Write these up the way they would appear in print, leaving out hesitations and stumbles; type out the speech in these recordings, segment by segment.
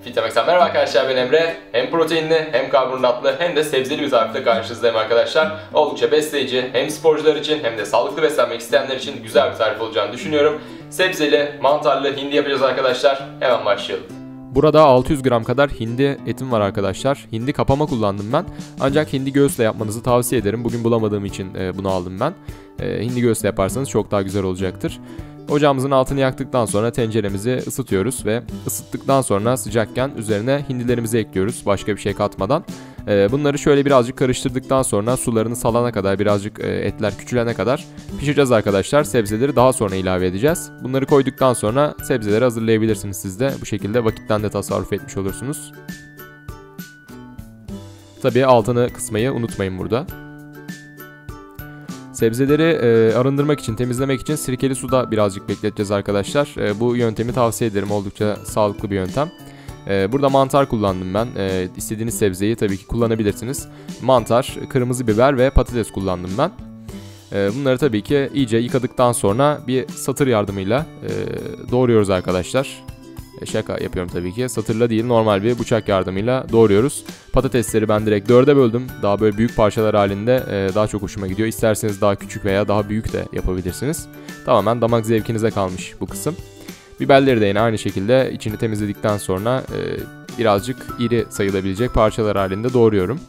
Fitmex'ten merhaba arkadaşlar, ben Emre. Hem proteinli hem karbonhidratlı hem de sebzeli bir tarifle karşınızdayım arkadaşlar. Oldukça besleyici, hem sporcular için hem de sağlıklı beslenmek isteyenler için güzel bir tarif olacağını düşünüyorum. Sebzeli, mantarlı hindi yapacağız arkadaşlar. Hemen başlayalım. Burada 600 gram kadar hindi etim var arkadaşlar. Hindi kapama kullandım ben. Ancak hindi göğüsle yapmanızı tavsiye ederim. Bugün bulamadığım için bunu aldım ben. Hindi göğüsle yaparsanız çok daha güzel olacaktır. Ocağımızın altını yaktıktan sonra tenceremizi ısıtıyoruz ve ısıttıktan sonra sıcakken üzerine hindilerimizi ekliyoruz başka bir şey katmadan. Bunları şöyle birazcık karıştırdıktan sonra sularını salana kadar, birazcık etler küçülene kadar pişireceğiz arkadaşlar. Sebzeleri daha sonra ilave edeceğiz. Bunları koyduktan sonra sebzeleri hazırlayabilirsiniz siz de. Bu şekilde vakitten de tasarruf etmiş olursunuz. Tabii altını kısmayı unutmayın burada. Sebzeleri arındırmak için, temizlemek için sirkeli suda birazcık bekleteceğiz arkadaşlar. Bu yöntemi tavsiye ederim. Oldukça sağlıklı bir yöntem. Burada mantar kullandım ben. İstediğiniz sebzeyi tabii ki kullanabilirsiniz. Mantar, kırmızı biber ve patates kullandım ben. Bunları tabii ki iyice yıkadıktan sonra bir satır yardımıyla doğruyoruz arkadaşlar. Şaka yapıyorum tabii ki. Satırla değil, normal bir bıçak yardımıyla doğruyoruz. Patatesleri ben direkt 4'e böldüm. Daha böyle büyük parçalar halinde daha çok hoşuma gidiyor. İsterseniz daha küçük veya daha büyük de yapabilirsiniz. Tamamen damak zevkinize kalmış bu kısım. Biberleri de yine aynı şekilde içini temizledikten sonra birazcık iri sayılabilecek parçalar halinde doğruyorum.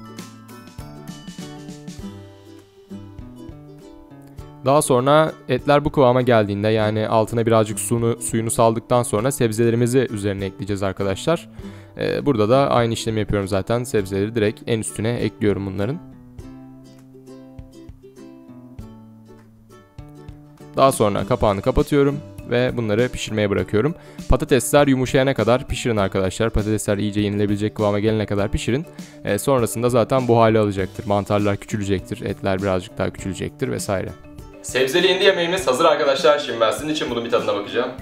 Daha sonra etler bu kıvama geldiğinde, yani altına birazcık suyunu saldıktan sonra sebzelerimizi üzerine ekleyeceğiz arkadaşlar. Burada da aynı işlemi yapıyorum zaten. Sebzeleri direkt en üstüne ekliyorum bunların. Daha sonra kapağını kapatıyorum ve bunları pişirmeye bırakıyorum. Patatesler yumuşayana kadar pişirin arkadaşlar. Patatesler iyice yenilebilecek kıvama gelene kadar pişirin. Sonrasında zaten bu hali alacaktır. Mantarlar küçülecektir, etler birazcık daha küçülecektir vesaire. Sebzeli hindi yemeğimiz hazır arkadaşlar. Şimdi ben sizin için bunun bir tadına bakacağım.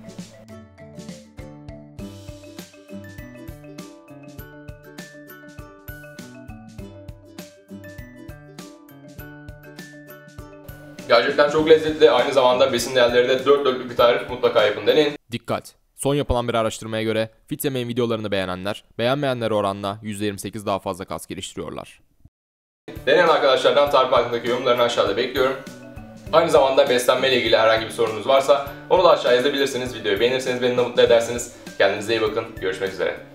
Gerçekten çok lezzetli. Aynı zamanda besin değerleri de 4 dörtlük bir tarif. Mutlaka yapın, deneyin. Dikkat! Son yapılan bir araştırmaya göre Fit Yemeğin videolarını beğenenler, beğenmeyenlere oranla %28 daha fazla kas geliştiriyorlar. Deneyen arkadaşlardan tarif hakkındaki yorumlarını aşağıda bekliyorum. Aynı zamanda beslenme ile ilgili herhangi bir sorunuz varsa onu da aşağı yazabilirsiniz. Videoyu beğenirseniz beni de mutlu edersiniz. Kendinize iyi bakın. Görüşmek üzere.